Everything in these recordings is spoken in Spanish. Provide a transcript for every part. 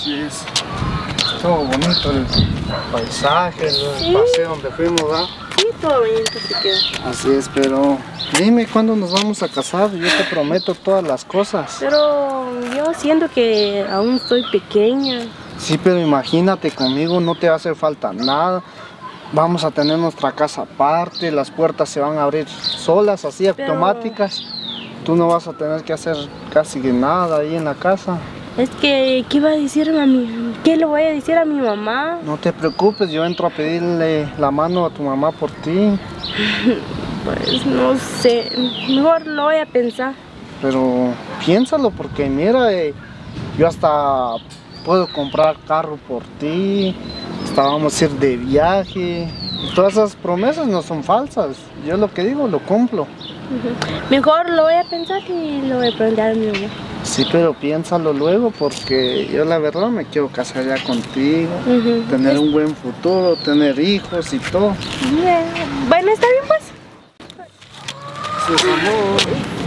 Así es. Estuvo bonito el paisaje, el paseo donde fuimos, ¿verdad? Sí, todo bonito se quedó. Así es, pero dime cuándo nos vamos a casar. Yo te prometo todas las cosas. Pero yo siento que aún estoy pequeña. Sí, pero imagínate, conmigo no te va a hacer falta nada. Vamos a tener nuestra casa aparte, las puertas se van a abrir solas, así automáticas. Tú no vas a tener que hacer casi nada ahí en la casa. Es que, ¿qué iba a decir mami? ¿Qué le voy a decir a mi mamá? No te preocupes, yo entro a pedirle la mano a tu mamá por ti. Pues no sé, mejor lo voy a pensar. Pero piénsalo porque mira, yo hasta puedo comprar carro por ti, hasta vamos a ir de viaje. Y todas esas promesas no son falsas, yo lo que digo lo cumplo. Mejor lo voy a pensar y lo voy a preguntar a mi mamá. Sí, pero piénsalo luego porque yo la verdad me quiero casar ya contigo, tener un buen futuro, tener hijos y todo. Bueno, está bien pues. Sí, amor.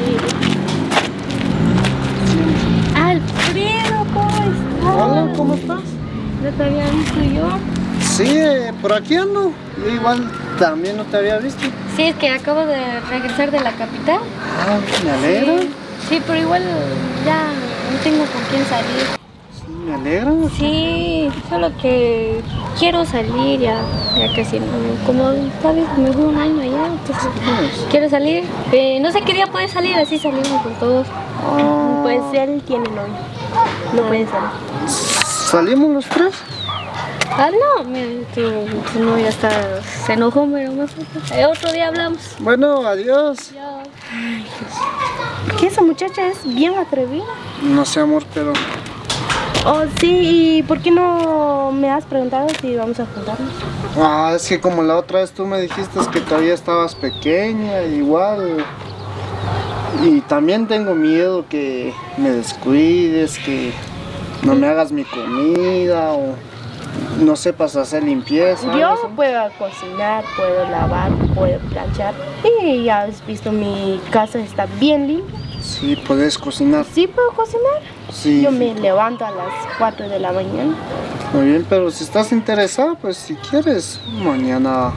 Alfredo, ¿cómo estás? Hola, ¿cómo estás? No te había visto yo. Sí, por aquí ando. Yo igual también no te había visto. Sí, es que acabo de regresar de la capital. Ah, me alegro. Sí, pero igual ya no tengo con quién salir. Sí, me alegro. Sí, solo que quiero salir ya casi, como sabes, me fui un año allá, entonces quiero salir. No sé qué día puede salir, así salimos con todos. Pues él tiene novio, no puede salir. ¿Salimos los tres? Ah, no, mira, tu novia se enojó, pero mejor. Otro día hablamos. Bueno, adiós. Ya. Que esa muchacha es bien atrevida. No sé, amor, pero... Oh, sí, ¿y por qué no me has preguntado si vamos a juntarnos? Ah, es que como la otra vez tú me dijiste que todavía estabas pequeña, igual... Y también tengo miedo que me descuides, que no me hagas mi comida o no sepas hacer limpieza. Yo ¿sí? puedo cocinar, puedo lavar, puedo planchar. Y ya has visto, mi casa está bien limpia. Sí, puedes cocinar. Sí puedo cocinar. Sí. Yo me levanto a las 4 de la mañana. Muy bien, pero si estás interesada, pues si quieres, mañana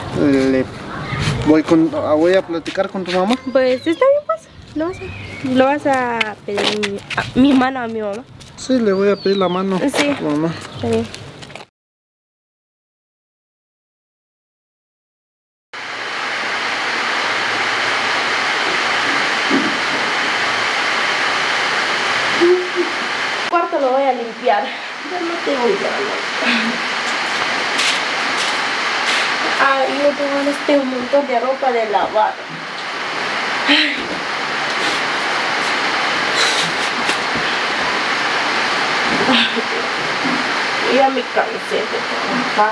voy a platicar con tu mamá. Pues está bien, pues. Lo vas a pedir mi mano a mi mamá. Sí, le voy a pedir la mano Sí. a tu mamá. Está bien. El cuarto lo voy a limpiar. Ya no tengo ganas. Ay, no tengo ganas, un montón de ropa de lavar. Ya me cansé de trabajar.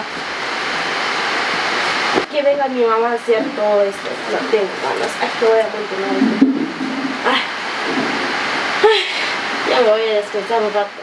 Que venga mi mamá a hacer todo esto. No tengo ganas. Ay, que voy a continuar. Ay. Ay, ya me voy a descansar un rato.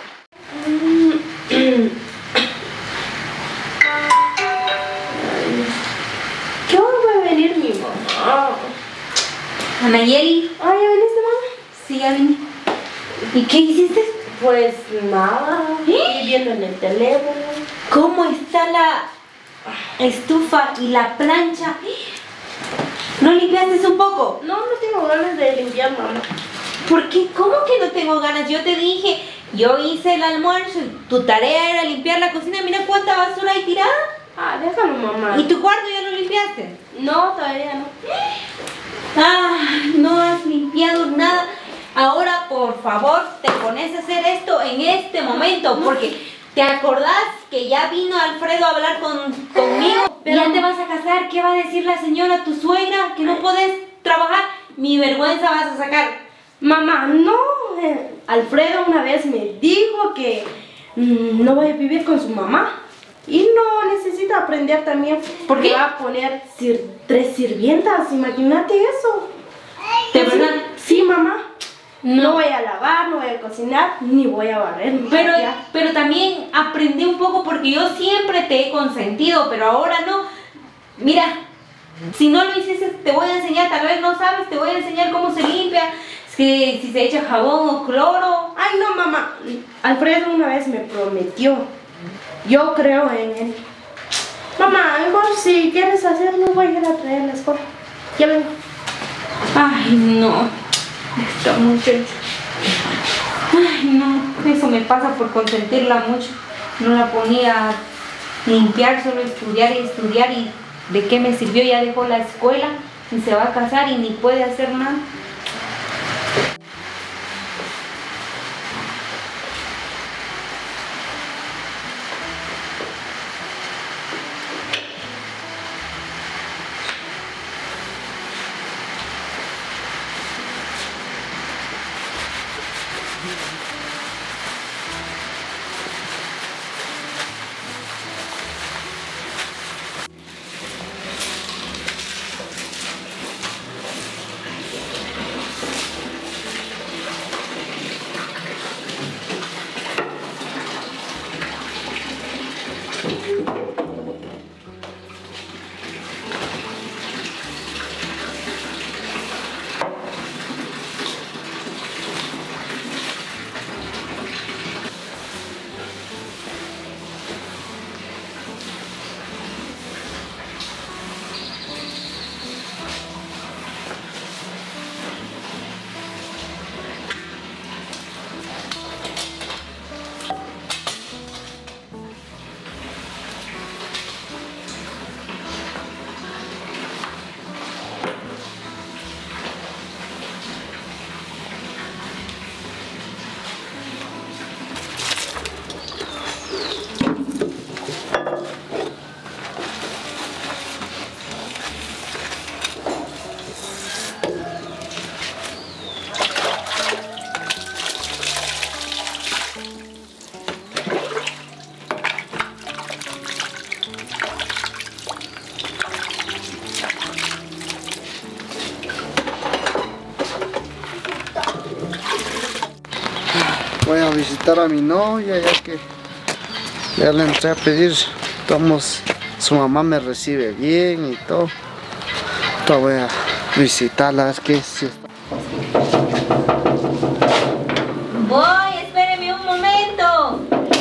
¿Qué hora va a venir mi mamá? Anayeli. Ay, ¿ya viniste, mamá? Sí, ya vine. ¿Y qué hiciste? Pues nada. Estoy viendo en el teléfono. ¿Cómo está la estufa y la plancha? ¿No limpiaste un poco? No tengo ganas de limpiar, mamá. ¿Por qué? ¿Cómo que no tengo ganas? Yo te dije, yo hice el almuerzo, tu tarea era limpiar la cocina, mira cuánta basura hay tirada. Ah, déjalo, mamá. ¿Y tu cuarto ya lo limpiaste? No, todavía no. Ah, no has limpiado nada. Ahora, por favor, te pones a hacer esto en este momento, porque ¿te acordás que ya vino Alfredo a hablar conmigo? Pero... ¿Ya te vas a casar? ¿Qué va a decir la señora, tu suegra? ¿Que no podés trabajar? Mi vergüenza vas a sacar. Mamá, no. Alfredo una vez me dijo que no voy a vivir con su mamá. Y no, necesito aprender también. ¿Por qué? Va a poner 3 sirvientas, imagínate eso. ¿De verdad? Sí, mamá. No. No voy a lavar, no voy a cocinar, ni voy a barrer. Pero también aprendí un poco porque yo siempre te he consentido, pero ahora no. Mira, si no lo hiciste te voy a enseñar, tal vez no sabes, te voy a enseñar cómo se limpia. Si se echa jabón o cloro. Ay, no, mamá. Alfredo una vez me prometió. Yo creo en él. Mamá, mejor si quieres hacerlo, voy a ir a traer la escoba. Ya vengo. Ay, no. Esta muchacha. Ay, no. Eso me pasa por consentirla mucho. No la ponía a limpiar, solo estudiar y estudiar. ¿Y de qué me sirvió? Ya dejó la escuela y se va a casar y ni puede hacer nada. Voy a visitar a mi novia, ya que ya le entré a pedir. Su mamá me recibe bien y todo. Entonces voy a visitarla, a ver qué es. Voy, espéreme un momento.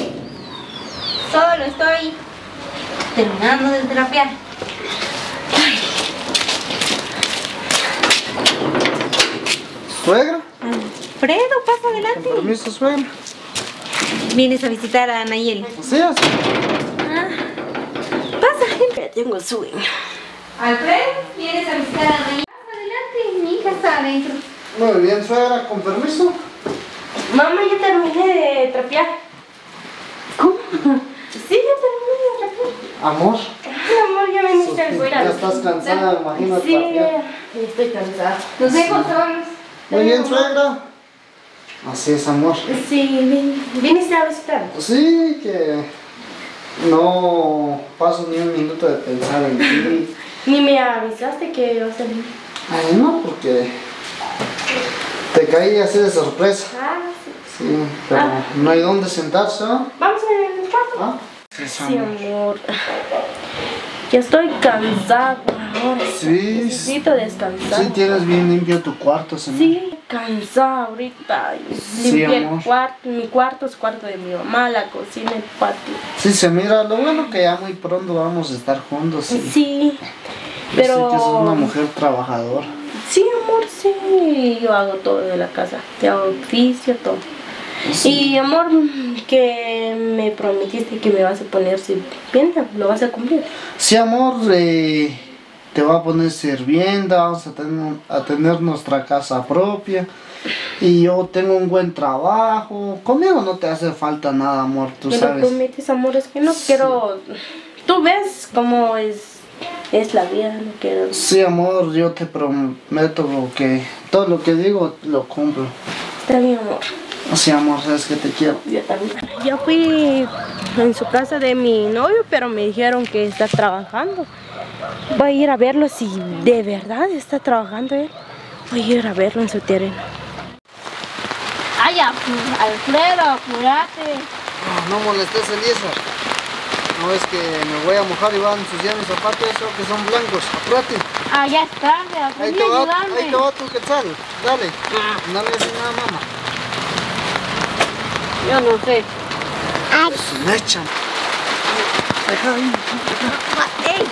Solo estoy terminando de trapear. ¿Suegra? Alfredo, pasa adelante. Con permiso, suegra. Vienes a visitar a Nayeli. Sí, así. Pasa, gente. Tengo sueño. Alfredo, vienes a visitar a Nayeli. Pasa adelante, mi hija está adentro. Muy bien, suegra, con permiso. Mamá, ya terminé de trapear. ¿Cómo? Sí, ya terminé de trapear. Amor. Ay, amor, ya veniste al Ya estás cansada, me imagino. Sí, trapear. estoy cansada. Los dejo solos. Muy bien, suegra. Así es, amor. Sí, viniste a visitar. Sí, que no paso ni un minuto de pensar en ti. Ni me avisaste que ibas a venir. Ay, no, porque te caí así de sorpresa. Ah, sí. Sí, pero no hay dónde sentarse, ¿no? Vamos en el cuarto. ¿Ah? Sí, amor. Ya estoy cansada ahora. Sí, Necesito descansar. sí tienes bien limpio tu cuarto, señor. Sí, cansada ahorita. Sí, Limpié el amor. cuarto, mi cuarto es cuarto de mi mamá, la cocina, el patio. Sí, se mira, lo bueno que ya muy pronto vamos a estar juntos. Sí, Sí, Yo pero... sé que sos una mujer trabajadora. Sí, amor, sí. Yo hago todo de la casa. Te hago oficio, todo. Sí. Y amor, que me prometiste que me vas a poner sirvienta, ¿lo vas a cumplir? Sí, amor, te voy a poner sirvienta, vamos a tener nuestra casa propia. Y yo tengo un buen trabajo. Conmigo no te hace falta nada, amor, tú ¿Me lo sabes. prometes, amor? Es que no quiero... Tú ves cómo es la vida, no quiero... Sí, amor, yo te prometo que todo lo que digo lo cumplo. Está bien, amor. Sí, amor, sabes que te quiero. Yo también. Yo fui en su casa de mi novio, pero me dijeron que está trabajando. Voy a ir a verlo si de verdad está trabajando él. Voy a ir a verlo en su terreno. Ay, Alfredo, apúrate. No molestes, Eliezer. No es que me voy a mojar y van a ensuciar mis zapatos, eso que son blancos. Apúrate. Ah, ya es tarde, Ahí aprendí te a va, ayudarme. ahí te va tu quetzal. Dale. No le haces nada, mamá. Yo no sé. Eso me echan. Deja ahí. ¡Ey!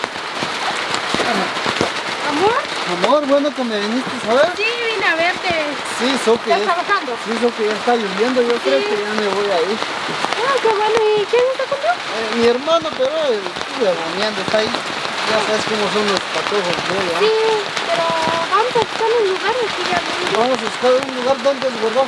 ¿Amor? Amor, bueno que me viniste a ver. Sí, vine a verte. Sí, que ¿Estás trabajando? sí, que ya está lloviendo. Yo creo que ya me voy a ir. Ah, qué bueno. ¿Y quién está contigo? Mi hermano, pero estuve bromeando, está ahí. Ya sabes cómo son los patojos, ¿no? Ya. Sí, pero vamos a buscar un lugar aquí ya. Vamos a buscar un lugar donde guardar.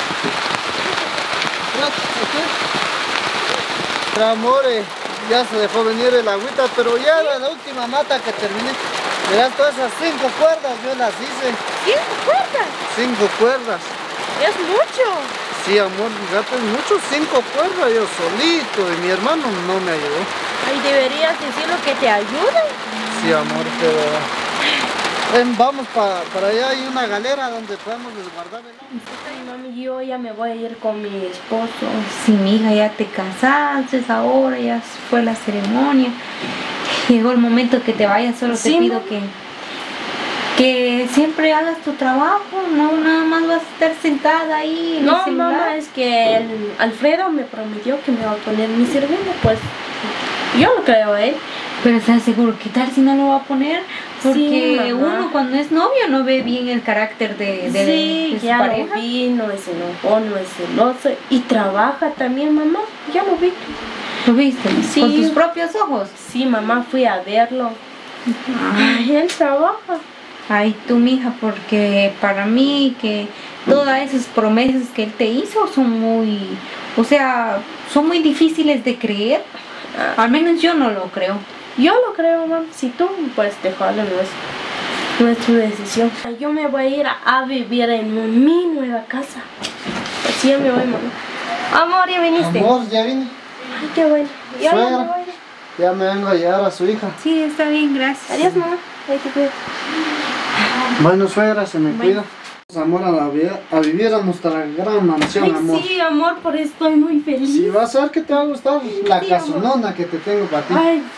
¿Aquí? Pero amor, ya se dejó venir el agüita, pero ya era la última mata que terminé. Verás, todas esas 5 cuerdas yo las hice. ¿5 cuerdas? 5 cuerdas. Es mucho. Sí, amor, fíjate, es mucho, 5 cuerdas yo solito y mi hermano no me ayudó. Ay, deberías decirlo que te ayude. Sí, amor, pero vamos para allá, hay una galera donde podemos resguardar el agua. Ay, mami, yo ya me voy a ir con mi esposo. Sí, mija, ya te casaste ahora, ya fue la ceremonia. Llegó el momento que te vayas, solo Sí, te pido mami. que siempre hagas tu trabajo, no nada más vas a estar sentada ahí en el No, celular. mamá, es que Alfredo me prometió que me va a poner mi sirvienta, pues yo lo creo a él. Pero ¿estás seguro? ¿Qué tal si no lo va a poner? Porque Sí, mamá. uno cuando es novio no ve bien el carácter de Sí, su ya pareja. lo vi, no es enojón, no es celoso y trabaja también, mamá, ya lo vi. ¿Lo viste? Sí. Con tus propios ojos. Sí, mamá, fui a verlo. Ay, él trabaja. Ay, tú, mija, porque para mí que todas esas promesas que él te hizo son muy, o sea, son muy difíciles de creer. Al menos yo no lo creo. Yo lo creo, mamá. Si tú puedes dejarlo, no es tu decisión. Yo me voy a ir a vivir en mi nueva casa. Así ya me voy, mamá. Amor, ya viniste. Amor, ya vine. Ay, qué bueno. Ya me Suegra. voy. Ya me vengo a llevar a su hija. Sí, está bien, gracias. Adiós, mamá. Ahí te cuido. Bueno, suegra, se me cuida. Amor, a vivir a nuestra gran mansión, Ay, amor. sí, amor, por eso estoy muy feliz. Si vas a ver que te va a gustar la Sí, casonona que te tengo para ti. Ay, sí,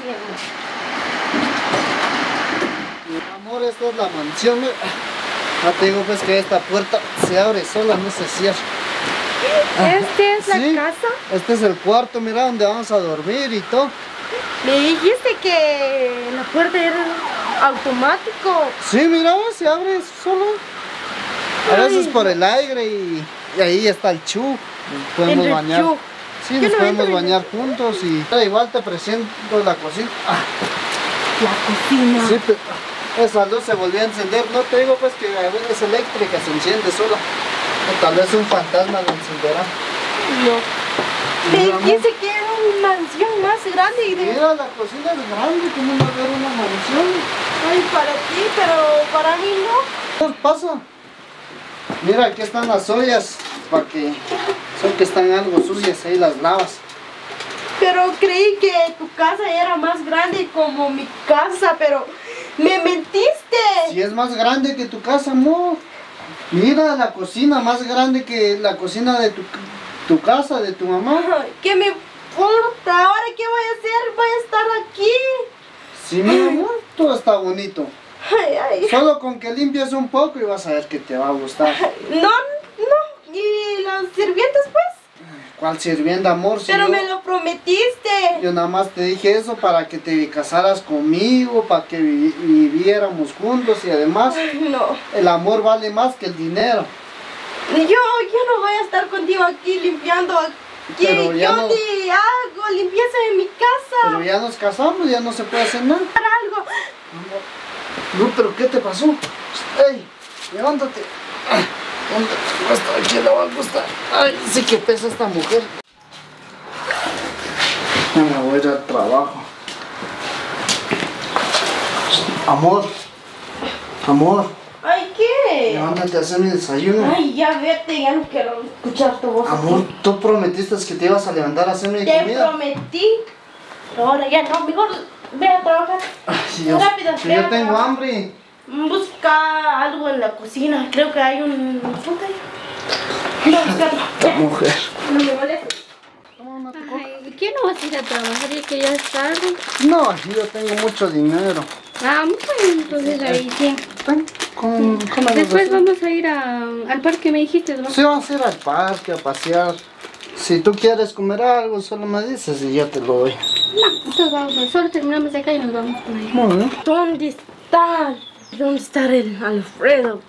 Amor, esta es la mansión. Ya te digo pues que esta puerta se abre sola, no se cierra. amor. ¿Este es Sí. la casa? Este es el cuarto, mira, donde vamos a dormir y todo. Me dijiste que la puerta era automático. Sí, mira, se abre solo. A veces por el aire y ahí está el chu. Nos podemos Entre bañar. chu. Sí, Yo nos no podemos entro en bañar juntos y igual te presento la cocina. La cocina. Sí, esa luz se volvió a encender. No te digo pues que a veces es eléctrica, se enciende sola. O tal vez un fantasma lo encenderá. No. Mi Me amor. dice que era una mansión más grande y de... Mira, la cocina es grande, como no ver una mansión. Ay, para ti, pero para mí no. ¿Qué pasa? Mira, aquí están las ollas, para que son que están algo sucias, ahí las lavas. Pero creí que tu casa era más grande como mi casa, pero me mentiste. Si es más grande que tu casa, amor. Mira, la cocina más grande que la cocina de tu casa, de tu mamá. Ay, ¿qué me importa? ¿Ahora qué voy a hacer? Voy a estar aquí. Sí, mi amor, todo está bonito. Ay, ay. Solo con que limpies un poco y vas a ver que te va a gustar. No, no. ¿Y las sirvientas, pues? ¿Cuál sirvienda, amor? Si Pero yo- me lo prometiste. Yo nada más te dije eso para que te casaras conmigo, para que viviéramos juntos y además Ay, no. el amor vale más que el dinero. Yo no voy a estar contigo aquí limpiando. Aquí. Pero ya Yo no- ni hago limpieza en mi casa. Pero ya nos casamos, ya no se puede hacer nada. Algo. No, pero ¿qué te pasó? ¡Ey! Levántate. Hasta aquí le va a gustar. Ay, sí que pesa esta mujer. Ya me voy a ir al trabajo. Amor. Amor. Ay, ¿qué? Levántate a hacer mi desayuno. Ay, ya vete, ya no quiero escuchar tu voz. Amor, tú prometiste que te ibas a levantar a hacer mi Te comida. prometí. Pero ahora ya no, mejor ve a trabajar. Ay, Dios, Rápido, que ve a yo tengo trabajar. hambre. Busca algo en la cocina. Creo que hay un fruta ahí. Voy a buscarlo. Mujer. No me molestes. Ay, ¿quién no vas a ir a trabajar ya que ya es tarde? No, yo tengo mucho dinero. Ah, bueno, entonces ahí sí. Ven, cómelo Después así. vamos a ir al parque, me dijiste, ¿no? Sí, vamos a ir al parque a pasear. Si tú quieres comer algo, solo me dices y yo te lo doy. No, entonces vamos, solo terminamos de acá y nos vamos por ahí. Muy bien. ¿Dónde está? ¿Dónde está el Alfredo?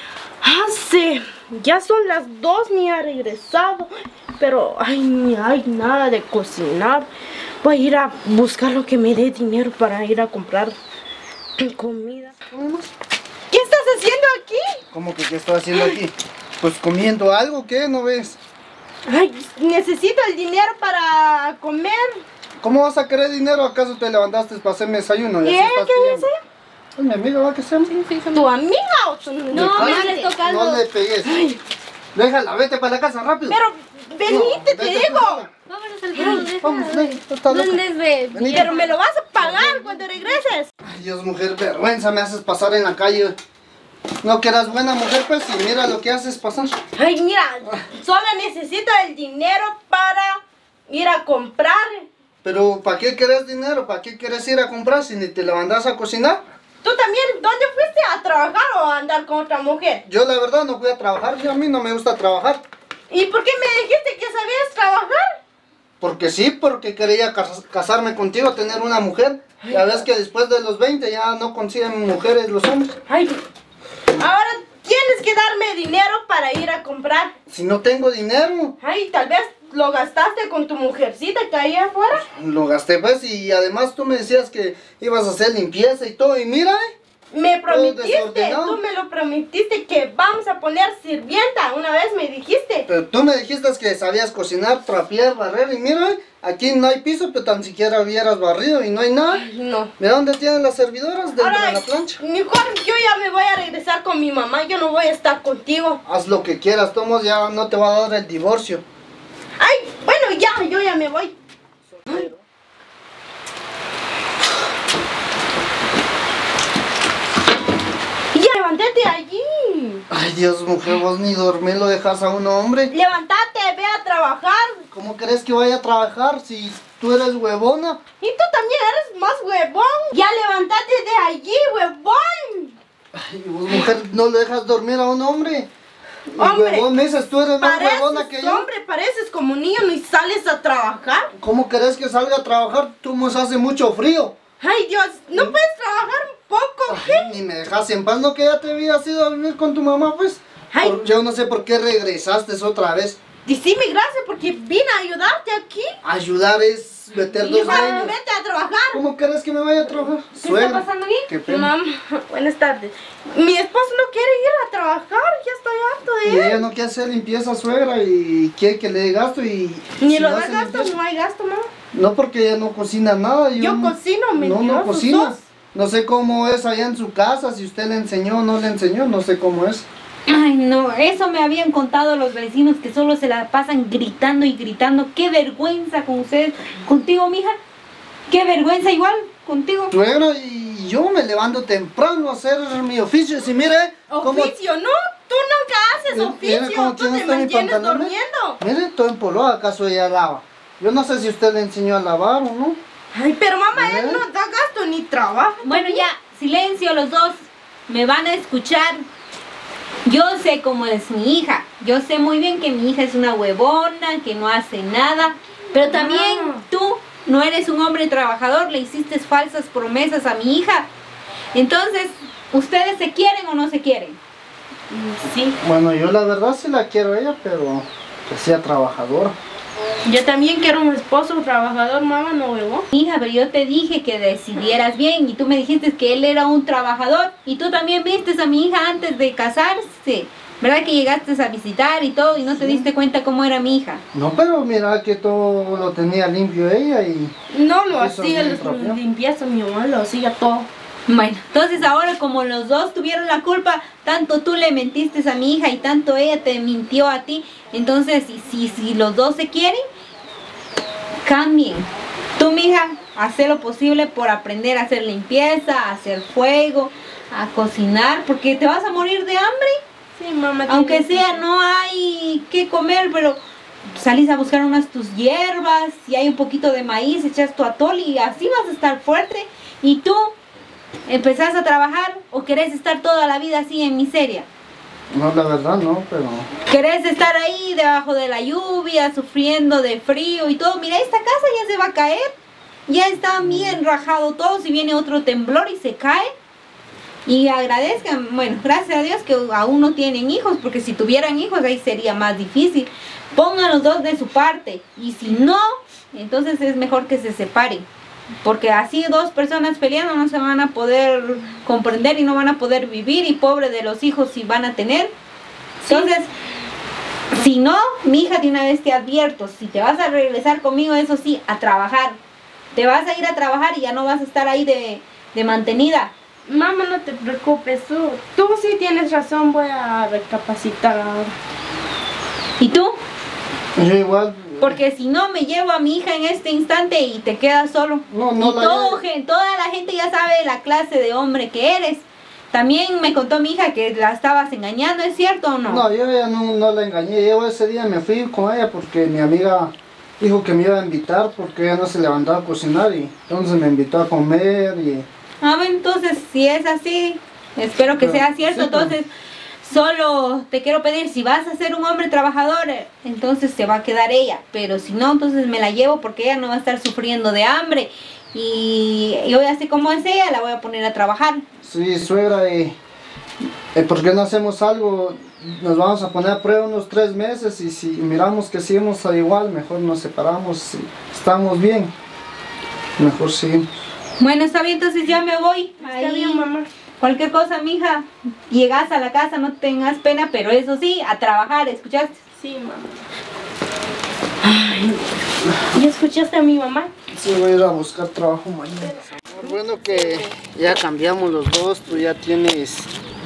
Sí, ya son las 2, ni ha regresado. Pero, ay, ni hay nada de cocinar. Voy a ir a buscar lo que me dé dinero para ir a comprar comida. ¿Qué estás haciendo aquí? ¿Cómo que qué estoy haciendo aquí? Pues comiendo algo, ¿qué? ¿No ves? Ay, necesito el dinero para comer. ¿Cómo vas a querer dinero? ¿Acaso te levantaste para hacerme desayuno? ¿Y así ella estás qué pidiendo? dice? Es mi amiga, ¿va que sea? ¿Tu amiga o tu No, me Ay, estés tocando. No le pegues. Déjala, vete para la casa, rápido. Pero, venite, te vete, digo. sola. Vámonos al carro, Vamos, ven, está loca. ¿Dónde ve? Vení. Pero me lo vas a pagar cuando regreses. Ay, Dios, mujer, vergüenza me haces pasar en la calle. No que eras buena mujer, pues, y mira lo que haces pasar. Ay, mira, solo necesito el dinero para ir a comprar. Pero, ¿para qué querés dinero? ¿Para qué quieres ir a comprar si ni te la mandas a cocinar? ¿Tú también dónde fuiste a trabajar o a andar con otra mujer? Yo, la verdad, no fui a trabajar. A mí no me gusta trabajar. ¿Y por qué me dijiste que sabías trabajar? Porque sí, porque quería casarme contigo, tener una mujer. Ya ves que después de los 20 ya no consiguen mujeres los hombres. Ay, ahora tienes que darme dinero para ir a comprar. Si no tengo dinero, Ay, tal vez lo gastaste con tu mujercita que hay afuera. lo gasté pues y además tú me decías que ibas a hacer limpieza y todo y mira, Me prometiste, desordenado. tú me lo prometiste que vamos a poner sirvienta. Una vez me dijiste. pero tú me dijiste que sabías cocinar, trapear, barrer y mira, aquí no hay piso, pero tan siquiera hubieras barrido y no hay nada. Ay, no. Mira dónde tienen las servidoras, dentro Ahora, de la plancha. mejor yo ya me voy a regresar con mi mamá. Yo no voy a estar contigo. Haz lo que quieras, Tomos, ya no te va a dar el divorcio. Ay, bueno, ya, yo ya me voy. Ya, levántate allí. Ay Dios, mujer, vos ni dormir lo dejas a un hombre. Levántate, ve a trabajar. ¿Cómo crees que vaya a trabajar si tú eres huevona? Y tú también eres más huevón. Ya, levántate de allí, huevón. Ay, vos, mujer, no le dejas dormir a un hombre. Y Hombre, huevón, me dices, tú eres más huevona que Pareces, yo. hombre, pareces como niño y sales a trabajar. ¿Cómo querés que salga a trabajar? Tú nos hace mucho frío. Ay, Dios, ¿no puedes trabajar un poco? ¿Qué? Ay, ni me dejas en paz, ¿no que ya te habías ido a vivir con tu mamá, pues? Ay. Yo no sé por qué regresaste otra vez. Decime gracias porque vine a ayudarte aquí. Ayudar es meter dos Hijo, leños. vete a trabajar. ¿Cómo querés que me vaya a trabajar? ¿Qué está pasando aquí? Qué pena. Mamá, buenas tardes. Mi esposo no quiere ir a trabajar, ya estoy harto Y de él. ella no quiere hacer limpieza, suegra, y quiere que le dé gasto y... Ni si lo no da hace gasto, limpieza- no hay gasto, mamá. No, porque ella no cocina nada. y Yo uno- cocino, No, mentiroso no cocina. sos. No sé cómo es allá en su casa, si usted le enseñó o no le enseñó, no sé cómo es. Ay, no, eso me habían contado los vecinos que solo se la pasan gritando y gritando. Qué vergüenza con ustedes. Contigo, mija. Qué vergüenza igual contigo. Suegra, y yo me levanto temprano a hacer mi oficio. Si mire, cómo... Oficio, no, tú nunca haces Mire oficio, cómo tú tiene te usted mi mantienes pantalón. durmiendo. Mire, todo empolvado, ¿acaso ella lava? Yo no sé si usted le enseñó a lavar o no. Ay, pero mamá, ¿Eh? él no da gasto ni trabaja. Bueno, ya, silencio los dos. Me van a escuchar. Yo sé cómo es mi hija. Yo sé muy bien que mi hija es una huevona, que no hace nada. Pero también tú no eres un hombre trabajador. Le hiciste falsas promesas a mi hija. Entonces, ¿ustedes se quieren o no se quieren? Sí, Bueno, yo la verdad sí la quiero a ella, pero que sea trabajadora. yo también quiero un esposo trabajador, mamá, no huevo. Hija, pero yo te dije que decidieras bien y tú me dijiste que él era un trabajador y tú también vistes a mi hija antes de casarse. ¿Verdad que llegaste a visitar y todo y no te diste cuenta cómo era mi hija? No, pero mira que todo lo tenía limpio ella y... No lo Eso hacía, es muy propio. limpieza, mi mamá lo hacía todo. Bueno, entonces ahora como los dos tuvieron la culpa, tanto tú le mentiste a mi hija y tanto ella te mintió a ti, entonces si los dos se quieren, cambien. Tú, mija, haz lo posible por aprender a hacer limpieza, a hacer fuego, a cocinar, porque te vas a morir de hambre. Sí, mamá. Aunque tiene sea, no hay que comer, pero salís a buscar unas tus hierbas, y hay un poquito de maíz, echas tu atole y así vas a estar fuerte. ¿Y tú empezás a trabajar o querés estar toda la vida así en miseria? No, la verdad no, pero... ¿Querés estar ahí debajo de la lluvia, sufriendo de frío y todo? Mira, esta casa ya se va a caer. Ya está bien rajado todo, si viene otro temblor y se cae. Y agradezcan, bueno, gracias a Dios que aún no tienen hijos, porque si tuvieran hijos ahí sería más difícil. Pongan los dos de su parte, y si no, entonces es mejor que se separen. Porque así dos personas peleando no se van a poder comprender y no van a poder vivir, y pobre de los hijos si van a tener. Entonces, si no, mi hija de una vez te advierto, si te vas a regresar conmigo, eso sí, a trabajar. Te vas a ir a trabajar y ya no vas a estar ahí de mantenida. Mamá, no te preocupes, tú sí tienes razón, voy a recapacitar ahora. ¿Y tú? Yo igual... Porque si no, me llevo a mi hija en este instante y te quedas solo. No, y toda la gente ya sabe la clase de hombre que eres. También me contó mi hija que la estabas engañando, ¿es cierto o no? No, yo ya no la engañé. Yo ese día me fui con ella porque mi amiga dijo que me iba a invitar porque ella no se levantaba a cocinar, y entonces me invitó a comer y... Ah, bueno, entonces si es así, espero que sea cierto. Sí, entonces, solo te quiero pedir, si vas a ser un hombre trabajador, entonces se va a quedar ella. Pero si no, entonces me la llevo porque ella no va a estar sufriendo de hambre. Y yo ya sé cómo es ella, la voy a poner a trabajar. Sí, suegra, ¿por qué no hacemos algo? Nos vamos a poner a prueba unos 3 meses, y si miramos que seguimos igual, mejor nos separamos. Si estamos bien, mejor seguimos. Bueno, está bien, entonces ya me voy. Está bien, mamá. Cualquier cosa, mija, llegas a la casa, no tengas pena, pero eso sí, a trabajar, ¿escuchaste? Sí, mamá. Ay, ¿ya escuchaste a mi mamá? Sí, voy a ir a buscar trabajo mañana. Bueno, que ya cambiamos los dos, tú ya tienes,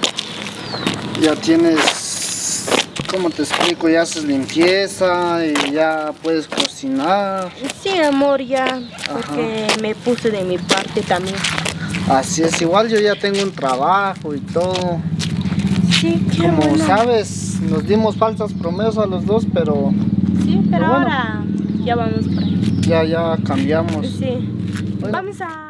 ¿cómo te explico? Ya haces limpieza y ya puedes cocinar. Sí, amor, ya, porque me puse de mi parte también. Así es, igual yo ya tengo un trabajo y todo. Sí, qué Como bueno. sabes, nos dimos falsas promesas a los dos, pero Sí, pero bueno, ahora ya vamos por ahí. ya cambiamos. Sí. Bueno. Vamos a